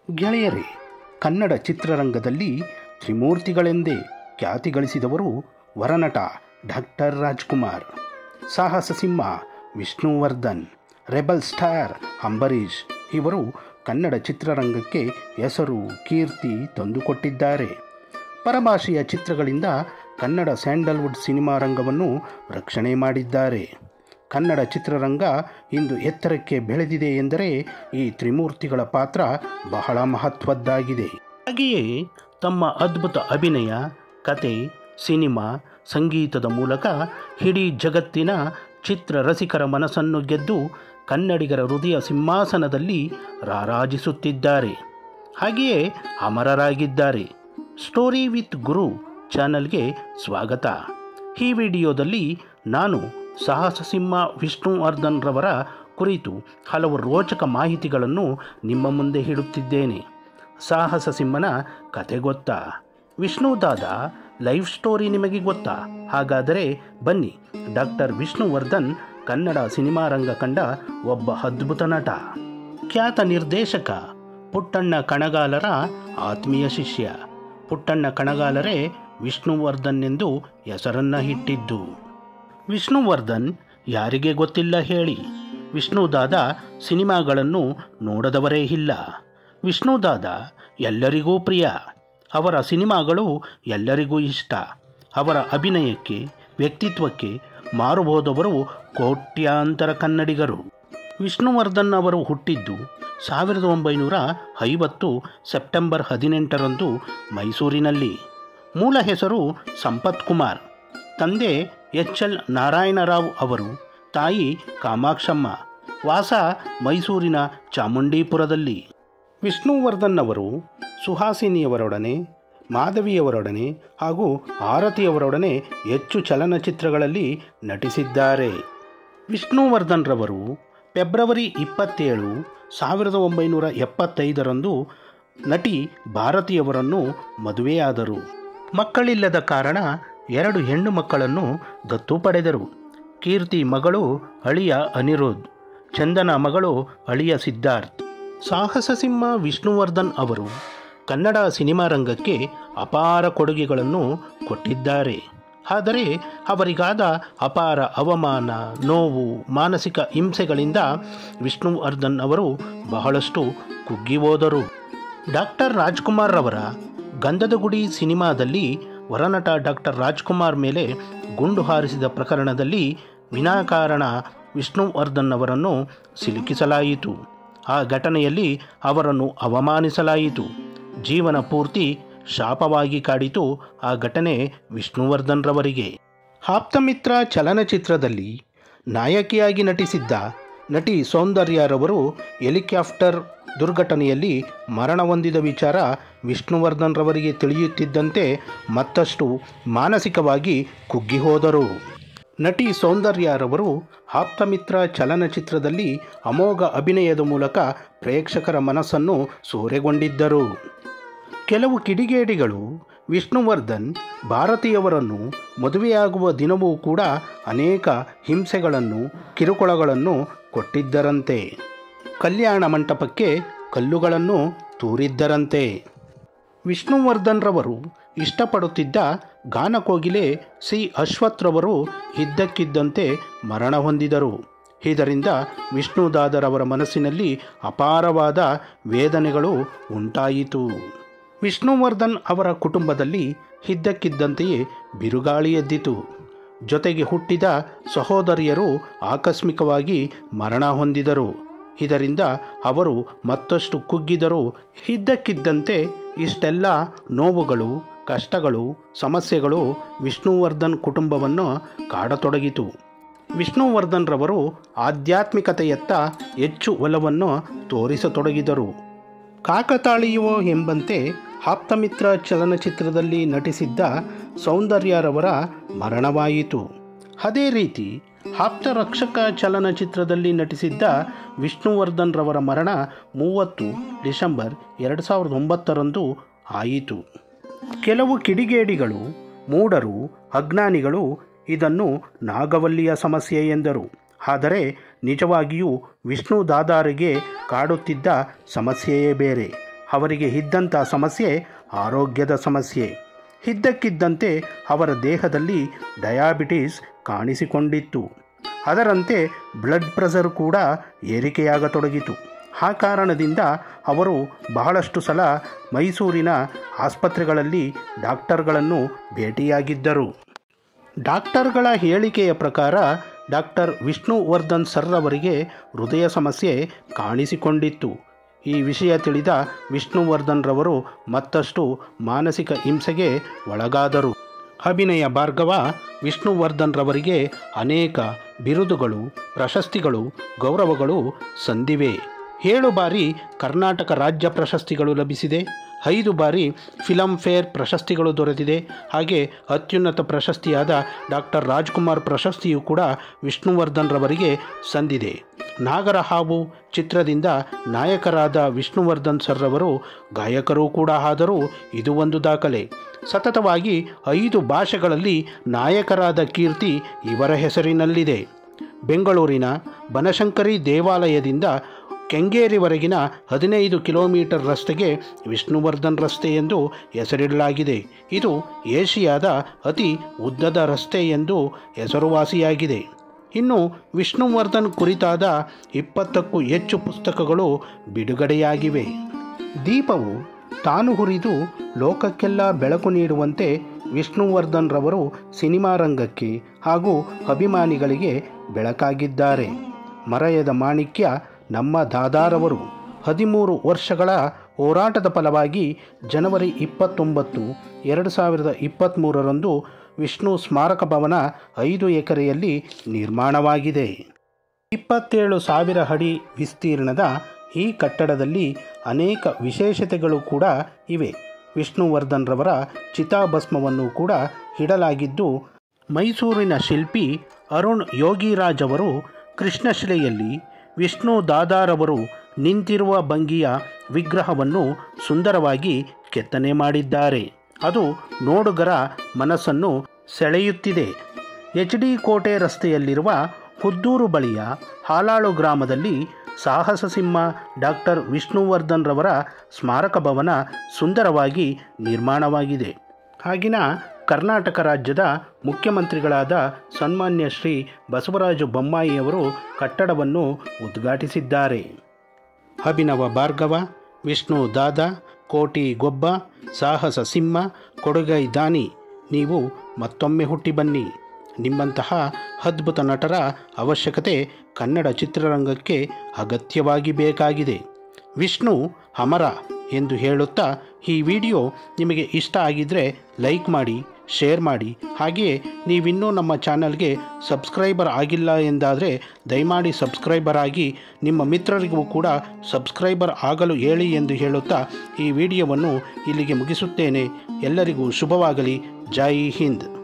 ಗೆಳೆಯರೇ, ಕನ್ನಡ ಚಿತ್ರರಂಗದಲ್ಲಿ ತ್ರಿಮೂರ್ತಿಗಳೆಂದೇ ಖ್ಯಾತಿ ಗಳಿಸಿದವರು ವರನಟ ಡಾಕ್ಟರ್ ರಾಜ್ಕುಮಾರ್, ಸಾಹಸ ಸಿಂಹ ವಿಷ್ಣುವರ್ಧನ್, ರೆಬಲ್ ಸ್ಟಾರ್ ಅಂಬರೀಷ್. ಇವರು ಕನ್ನಡ ಚಿತ್ರರಂಗಕ್ಕೆ ಹೆಸರು ಕೀರ್ತಿ ತಂದುಕೊಟ್ಟಿದ್ದಾರೆ. ಪರಭಾಷೆಯ ಚಿತ್ರಗಳಿಂದ ಕನ್ನಡ ಸ್ಯಾಂಡಲ್ವುಡ್ ಸಿನಿಮಾ ರಂಗವನ್ನು ರಕ್ಷಣೆ ಮಾಡಿದ್ದಾರೆ. ಕನ್ನಡ ಚಿತ್ರರಂಗ ಇಂದು ಎತ್ತರಕ್ಕೆ ಬೆಳೆದಿದೆ ಎಂದರೆ ಈ ತ್ರಿಮೂರ್ತಿಗಳ ಪಾತ್ರ ಬಹಳ ಮಹತ್ವದ್ದಾಗಿದೆ. ಹಾಗೆಯೇ ತಮ್ಮ ಅದ್ಭುತ ಅಭಿನಯ, ಕತೆ, ಸಿನಿಮಾ, ಸಂಗೀತದ ಮೂಲಕ ಇಡೀ ಜಗತ್ತಿನ ಚಿತ್ರರಸಿಕರ ಮನಸ್ಸನ್ನು ಗೆದ್ದು ಕನ್ನಡಿಗರ ಹೃದಯ ಸಿಂಹಾಸನದಲ್ಲಿ ರಾರಾಜಿಸುತ್ತಿದ್ದಾರೆ. ಹಾಗೆಯೇ ಅಮರರಾಗಿದ್ದಾರೆ. ಸ್ಟೋರಿ ವಿತ್ ಗುರು ಚಾನಲ್ಗೆ ಸ್ವಾಗತ. ಈ ವಿಡಿಯೋದಲ್ಲಿ ನಾನು ಸಾಹಸ ಸಿಂಹ ವಿಷ್ಣುವರ್ಧನ್ ರವರ ಕುರಿತು ಹಲವು ರೋಚಕ ಮಾಹಿತಿಗಳನ್ನು ನಿಮ್ಮ ಮುಂದೆ ಇಡುತ್ತಿದ್ದೇನೆ. ಸಾಹಸ ಸಿಂಹನ ಕತೆ ಗೊತ್ತಾ? ವಿಷ್ಣುದಾದ ಲೈಫ್ ಸ್ಟೋರಿ ನಿಮಗೆ ಗೊತ್ತಾ? ಹಾಗಾದರೆ ಬನ್ನಿ, ಡಾಕ್ಟರ್ ವಿಷ್ಣುವರ್ಧನ್ ಕನ್ನಡ ಸಿನಿಮಾ ರಂಗ ಕಂಡ ಒಬ್ಬ ಅದ್ಭುತ ನಟ, ಖ್ಯಾತ ನಿರ್ದೇಶಕ. ಪುಟ್ಟಣ್ಣ ಕಣಗಾಲರ ಆತ್ಮೀಯ ಶಿಷ್ಯ. ಪುಟ್ಟಣ್ಣ ಕಣಗಾಲರೇ ವಿಷ್ಣುವರ್ಧನ್ ಎಂದು ಹೆಸರನ್ನು ಇಟ್ಟಿದ್ದು. ವಿಷ್ಣುವರ್ಧನ್ ಯಾರಿಗೆ ಗೊತ್ತಿಲ್ಲ ಹೇಳಿ? ವಿಷ್ಣುದಾದ ಸಿನಿಮಾಗಳನ್ನು ನೋಡದವರೇ ಇಲ್ಲ. ವಿಷ್ಣುದಾದ ಎಲ್ಲರಿಗೂ ಪ್ರಿಯ. ಅವರ ಸಿನಿಮಾಗಳು ಎಲ್ಲರಿಗೂ ಇಷ್ಟ. ಅವರ ಅಭಿನಯಕ್ಕೆ, ವ್ಯಕ್ತಿತ್ವಕ್ಕೆ ಮಾರುಬೋದವರು ಕೋಟ್ಯಾಂತರ ಕನ್ನಡಿಗರು. ವಿಷ್ಣುವರ್ಧನ್ ಅವರು ಹುಟ್ಟಿದ್ದು 1950 ಸೆಪ್ಟೆಂಬರ್ 18ರಂದು ಮೈಸೂರಿನಲ್ಲಿ. ಮೂಲ ಹೆಸರು ಸಂಪತ್ ಕುಮಾರ್. ತಂದೆ ಎಚ್.ಎಲ್. ನಾರಾಯಣರಾವ್ ಅವರು, ತಾಯಿ ಕಾಮಾಕ್ಷಮ್ಮ. ವಾಸ ಮೈಸೂರಿನ ಚಾಮುಂಡೀಪುರದಲ್ಲಿ. ವಿಷ್ಣುವರ್ಧನ್ ಅವರು ಸುಹಾಸಿನಿಯವರೊಡನೆ, ಮಾಧವಿಯವರೊಡನೆ ಹಾಗೂ ಆರತಿಯವರೊಡನೆ ಹೆಚ್ಚು ಚಲನಚಿತ್ರಗಳಲ್ಲಿ ನಟಿಸಿದ್ದಾರೆ. ವಿಷ್ಣುವರ್ಧನ್ ರವರು ಫೆಬ್ರವರಿ 27, 1975ರಂದು ನಟಿ ಭಾರತಿಯವರನ್ನು ಮದುವೆಯಾದರು. ಮಕ್ಕಳಿಲ್ಲದ ಕಾರಣ 2 ಹೆಣ್ಣು ಮಕ್ಕಳನ್ನು ದತ್ತು ಪಡೆದರು. ಕೀರ್ತಿ ಮಗಳು ಅಳಿಯ ಅನಿರುದ್ಧ್, ಚಂದನ ಮಗಳು ಅಳಿಯ ಸಿದ್ಧಾರ್ಥ್. ಸಾಹಸ ಸಿಂಹ ವಿಷ್ಣುವರ್ಧನ್ ಅವರು ಕನ್ನಡ ಸಿನಿಮಾ ರಂಗಕ್ಕೆ ಅಪಾರ ಕೊಡುಗೆಗಳನ್ನು ಕೊಟ್ಟಿದ್ದಾರೆ. ಆದರೆ ಅವರಿಗಾದ ಅಪಾರ ಅವಮಾನ, ನೋವು, ಮಾನಸಿಕ ಹಿಂಸೆಗಳಿಂದ ವಿಷ್ಣುವರ್ಧನ್ ಅವರು ಬಹಳಷ್ಟು ಕುಗ್ಗಿ ಹೋದರು. ಡಾಕ್ಟರ್ ರಾಜ್ಕುಮಾರ್ ರವರ ಗಂಧದ ಗುಡಿ ಸಿನಿಮಾದಲ್ಲಿ ವರನಟ ಡಾಕ್ಟರ್ ರಾಜ್ಕುಮಾರ್ ಮೇಲೆ ಗುಂಡು ಹಾರಿಸಿದ ಪ್ರಕರಣದಲ್ಲಿ ವಿನಾಕಾರಣ ವಿಷ್ಣುವರ್ಧನ್ ಅವರನ್ನು ಸಿಲುಕಿಸಲಾಯಿತು. ಆ ಘಟನೆಯಲ್ಲಿ ಅವರನ್ನು ಅವಮಾನಿಸಲಾಯಿತು. ಜೀವನ ಪೂರ್ತಿ ಶಾಪವಾಗಿ ಕಾಡಿತು ಆ ಘಟನೆ ವಿಷ್ಣುವರ್ಧನ್ ರವರಿಗೆ. ಆಪ್ತಮಿತ್ರ ಚಲನಚಿತ್ರದಲ್ಲಿ ನಾಯಕಿಯಾಗಿ ನಟಿಸಿದ್ದ ನಟಿ ಸೌಂದರ್ಯರವರು ಹೆಲಿಕಾಪ್ಟರ್ ದುರ್ಘಟನೆಯಲ್ಲಿ ಮರಣ ಹೊಂದಿದ ವಿಚಾರ ವಿಷ್ಣುವರ್ಧನ್ ರವರಿಗೆ ತಿಳಿಯುತ್ತಿದ್ದಂತೆ ಮತ್ತಷ್ಟು ಮಾನಸಿಕವಾಗಿ ಕುಗ್ಗಿ ಹೋದರು. ನಟಿ ಸೌಂದರ್ಯರವರು ಆಪ್ತಮಿತ್ರ ಚಲನಚಿತ್ರದಲ್ಲಿ ಅಮೋಘ ಅಭಿನಯದ ಮೂಲಕ ಪ್ರೇಕ್ಷಕರ ಮನಸ್ಸನ್ನು ಸೂರೆಗೊಂಡಿದ್ದರು. ಕೆಲವು ಕಿಡಿಗೇಡಿಗಳು ವಿಷ್ಣುವರ್ಧನ್ ಭಾರತಿಯವರನ್ನು ಮದುವೆಯಾಗುವ ದಿನವೂ ಕೂಡ ಅನೇಕ ಹಿಂಸೆಗಳನ್ನು, ಕಿರುಕುಳಗಳನ್ನು ಕೊಟ್ಟಿದ್ದರಂತೆ. ಕಲ್ಯಾಣ ಮಂಟಪಕ್ಕೆ ಕಲ್ಲುಗಳನ್ನು ತೂರಿದ್ದರಂತೆ. ವಿಷ್ಣುವರ್ಧನ್ ರವರು ಇಷ್ಟಪಡುತ್ತಿದ್ದ ಗಾನಕೋಗಿಲೆ ಸಿ ಅಶ್ವಥ್ ರವರು ಇದ್ದಕ್ಕಿದ್ದಂತೆ ಮರಣ ಹೊಂದಿದರು. ಇದರಿಂದ ವಿಷ್ಣುದಾದರವರ ಮನಸ್ಸಿನಲ್ಲಿ ಅಪಾರವಾದ ವೇದನೆಗಳು ಉಂಟಾಯಿತು. ವಿಷ್ಣುವರ್ಧನ್ ಅವರ ಕುಟುಂಬದಲ್ಲಿ ಇದ್ದಕ್ಕಿದ್ದಂತೆಯೇ ಬಿರುಗಾಳಿ ಎದ್ದಿತು. ಜೊತೆಗೆ ಹುಟ್ಟಿದ ಸಹೋದರಿಯರು ಆಕಸ್ಮಿಕವಾಗಿ ಮರಣ ಹೊಂದಿದರು. ಇದರಿಂದ ಅವರು ಮತ್ತಷ್ಟು ಕುಗ್ಗಿದರು. ಇದ್ದಕ್ಕಿದ್ದಂತೆ ಇಷ್ಟೆಲ್ಲ ನೋವುಗಳು, ಕಷ್ಟಗಳು, ಸಮಸ್ಯೆಗಳು ವಿಷ್ಣುವರ್ಧನ್ ಕುಟುಂಬವನ್ನು ಕಾಡತೊಡಗಿತು. ವಿಷ್ಣುವರ್ಧನ್ ರವರು ಆಧ್ಯಾತ್ಮಿಕತೆಯತ್ತ ಹೆಚ್ಚು ಒಲವನ್ನು ತೋರಿಸತೊಡಗಿದರು. ಕಾಕತಾಳೀಯವೋ ಎಂಬಂತೆ ಆಪ್ತಮಿತ್ರ ಚಲನಚಿತ್ರದಲ್ಲಿ ನಟಿಸಿದ್ದ ಸೌಂದರ್ಯರವರ ಮರಣವಾಯಿತು. ಅದೇ ರೀತಿ ಆಪ್ತರಕ್ಷಕ ಚಲನಚಿತ್ರದಲ್ಲಿ ನಟಿಸಿದ್ದ ವಿಷ್ಣುವರ್ಧನ್ ರವರ ಮರಣ 30 ಡಿಸೆಂಬರ್ 2009ರಂದು ಆಯಿತು. ಕೆಲವು ಕಿಡಿಗೇಡಿಗಳು, ಮೂಢರು, ಅಜ್ಞಾನಿಗಳು ಇದನ್ನು ನಾಗವಲ್ಲಿಯ ಸಮಸ್ಯೆ ಎಂದರು. ಆದರೆ ನಿಜವಾಗಿಯೂ ವಿಷ್ಣುದಾದರಿಗೆ ಕಾಡುತ್ತಿದ್ದ ಸಮಸ್ಯೆಯೇ ಬೇರೆ. ಅವರಿಗೆ ಇದ್ದಂಥ ಸಮಸ್ಯೆ ಆರೋಗ್ಯದ ಸಮಸ್ಯೆ. ಇದ್ದಕ್ಕಿದ್ದಂತೆ ಅವರ ದೇಹದಲ್ಲಿ ಡಯಾಬಿಟಿಸ್ ಕಾಣಿಸಿಕೊಂಡಿತ್ತು. ಅದರಂತೆ ಬ್ಲಡ್ ಪ್ರೆಷರ್ ಕೂಡ ಏರಿಕೆಯಾಗತೊಡಗಿತು. ಆ ಕಾರಣದಿಂದ ಅವರು ಬಹಳಷ್ಟು ಸಲ ಮೈಸೂರಿನ ಆಸ್ಪತ್ರೆಗಳಲ್ಲಿ ಡಾಕ್ಟರ್ಗಳನ್ನು ಭೇಟಿಯಾಗಿದ್ದರು. ಡಾಕ್ಟರ್ಗಳ ಹೇಳಿಕೆಯ ಪ್ರಕಾರ ಡಾಕ್ಟರ್ ವಿಷ್ಣುವರ್ಧನ್ ಸರ್ ಅವರಿಗೆ ಹೃದಯ ಸಮಸ್ಯೆ ಕಾಣಿಸಿಕೊಂಡಿತ್ತು. ಈ ವಿಷಯ ತಿಳಿದ ವಿಷ್ಣುವರ್ಧನ್ ರವರು ಮತ್ತಷ್ಟು ಮಾನಸಿಕ ಹಿಂಸೆಗೆ ಒಳಗಾದರು. ಅಭಿನಯ ಭಾರ್ಗವ ವಿಷ್ಣುವರ್ಧನ್ ರವರಿಗೆ ಅನೇಕ ಬಿರುದುಗಳು, ಪ್ರಶಸ್ತಿಗಳು, ಗೌರವಗಳು ಸಂದಿವೆ. 7 ಬಾರಿ ಕರ್ನಾಟಕ ರಾಜ್ಯ ಪ್ರಶಸ್ತಿಗಳು ಲಭಿಸಿದೆ. 5 ಬಾರಿ ಫಿಲಂ ಫೇರ್ ಪ್ರಶಸ್ತಿಗಳು ದೊರೆತಿದೆ. ಹಾಗೆ ಅತ್ಯುನ್ನತ ಪ್ರಶಸ್ತಿಯಾದ ಡಾಕ್ಟರ್ ರಾಜ್ಕುಮಾರ್ ಪ್ರಶಸ್ತಿಯು ಕೂಡ ವಿಷ್ಣುವರ್ಧನ್ ರವರಿಗೆ ಸಂದಿದೆ. ನಾಗರಹಾವು ಚಿತ್ರದಿಂದ ನಾಯಕರಾದ ವಿಷ್ಣುವರ್ಧನ್ ಸರ್ ಅವರು ಗಾಯಕರೂ ಕೂಡ ಆದರೂ ಇದು ಒಂದು ದಾಖಲೆ. ಸತತವಾಗಿ 5 ಭಾಷೆಗಳಲ್ಲಿ ನಾಯಕರಾದ ಕೀರ್ತಿ ಇವರ ಹೆಸರಿನಲ್ಲಿದೆ. ಬೆಂಗಳೂರಿನ ಬನಶಂಕರಿ ದೇವಾಲಯದಿಂದ ಕೆಂಗೇರಿವರೆಗಿನ 15 ಕಿಲೋಮೀಟರ್ ರಸ್ತೆಗೆ ವಿಷ್ಣುವರ್ಧನ್ ರಸ್ತೆ ಎಂದು ಹೆಸರಿಡಲಾಗಿದೆ. ಇದು ಏಷಿಯಾದ ಅತಿ ಉದ್ದದ ರಸ್ತೆ ಎಂದು ಹೆಸರುವಾಸಿಯಾಗಿದೆ. ಇನ್ನು ವಿಷ್ಣುವರ್ಧನ್ ಕುರಿತಾದ 20ಕ್ಕೂ ಹೆಚ್ಚು ಪುಸ್ತಕಗಳು ಬಿಡುಗಡೆಯಾಗಿವೆ. ದೀಪವು ತಾನು ಹುರಿದು ಲೋಕಕ್ಕೆಲ್ಲ ಬೆಳಕು ನೀಡುವಂತೆ ವಿಷ್ಣುವರ್ಧನ್ ರವರು ಸಿನಿಮಾ ರಂಗಕ್ಕೆ ಹಾಗೂ ಅಭಿಮಾನಿಗಳಿಗೆ ಬೆಳಕಾಗಿದ್ದಾರೆ. ಮರೆಯದ ಮಾಣಿಕ್ಯ ನಮ್ಮ ದಾದಾರವರು 13 ವರ್ಷಗಳ ಹೋರಾಟದ ಫಲವಾಗಿ ಜನವರಿ 29, 2023ರಂದು ವಿಷ್ಣು ಸ್ಮಾರಕ ಭವನ 5 ಎಕರೆಯಲ್ಲಿ ನಿರ್ಮಾಣವಾಗಿದೆ. 27,000 ಅಡಿ ವಿಸ್ತೀರ್ಣದ ಈ ಕಟ್ಟಡದಲ್ಲಿ ಅನೇಕ ವಿಶೇಷತೆಗಳು ಕೂಡ ಇವೆ. ವಿಷ್ಣುವರ್ಧನ್ ರವರ ಚಿತಾಭಸ್ಮವನ್ನು ಕೂಡ ಇಡಲಾಗಿದ್ದು, ಮೈಸೂರಿನ ಶಿಲ್ಪಿ ಅರುಣ್ ಯೋಗಿರಾಜ್ ಅವರು ಕೃಷ್ಣಶಿಲೆಯಲ್ಲಿ ವಿಷ್ಣು ದಾದಾರವರು ನಿಂತಿರುವ ಭಂಗಿಯ ವಿಗ್ರಹವನ್ನು ಸುಂದರವಾಗಿ ಕೆತ್ತನೆ ಮಾಡಿದ್ದಾರೆ. ಅದು ನೋಡುಗರ ಮನಸ್ಸನ್ನು ಸೆಳೆಯುತ್ತಿದೆ. HD ಕೋಟೆ ರಸ್ತೆಯಲ್ಲಿರುವ ಹುದ್ದೂರು ಬಳಿಯ ಹಾಲಾಳು ಗ್ರಾಮದಲ್ಲಿ ಸಾಹಸ ಸಿಂಹ ಡಾಕ್ಟರ್ ವಿಷ್ಣುವರ್ಧನ್ ರವರ ಸ್ಮಾರಕ ಭವನ ಸುಂದರವಾಗಿ ನಿರ್ಮಾಣವಾಗಿದೆ. ಆಗಿನ ಕರ್ನಾಟಕ ರಾಜ್ಯದ ಮುಖ್ಯಮಂತ್ರಿಗಳಾದ ಸನ್ಮಾನ್ಯ ಶ್ರೀ ಬಸವರಾಜ ಬೊಮ್ಮಾಯಿಯವರು ಕಟ್ಟಡವನ್ನು ಉದ್ಘಾಟಿಸಿದ್ದಾರೆ. ಅಭಿನವ ಭಾರ್ಗವ, ವಿಷ್ಣು ದಾದಾ, ಕೋಟಿ ಗೊಬ್ಬ, ಸಾಹಸ ಸಿಂಹ, ಕೊಡುಗೈ ದಾನಿ, ನೀವು ಮತ್ತೊಮ್ಮೆ ಹುಟ್ಟಿ ಬನ್ನಿ. ನಿಮ್ಮಂತಹ ಅದ್ಭುತ ನಟರ ಅವಶ್ಯಕತೆ ಕನ್ನಡ ಚಿತ್ರರಂಗಕ್ಕೆ ಅಗತ್ಯವಾಗಿ ಬೇಕಾಗಿದೆ. ವಿಷ್ಣು ಅಮರ ಎಂದು ಹೇಳುತ್ತಾ ಈ ವಿಡಿಯೋ ನಿಮಗೆ ಇಷ್ಟ ಆಗಿದ್ದರೆ ಲೈಕ್ ಮಾಡಿ, ಶೇರ್ ಮಾಡಿ. ಹಾಗೆಯೇ ನೀವಿನ್ನೂ ನಮ್ಮ ಚಾನಲ್ಗೆ ಸಬ್ಸ್ಕ್ರೈಬರ್ ಆಗಿಲ್ಲ ಎಂದಾದರೆ ದಯಮಾಡಿ ಸಬ್ಸ್ಕ್ರೈಬರ್ ಆಗಿ ನಿಮ್ಮ ಮಿತ್ರರಿಗೂ ಕೂಡ ಸಬ್ಸ್ಕ್ರೈಬರ್ ಆಗಲು ಹೇಳಿ ಎಂದು ಹೇಳುತ್ತಾ ಈ ವಿಡಿಯೋವನ್ನು ಇಲ್ಲಿಗೆ ಮುಗಿಸುತ್ತೇನೆ. ಎಲ್ಲರಿಗೂ ಶುಭವಾಗಲಿ. ಜೈ ಹಿಂದ್.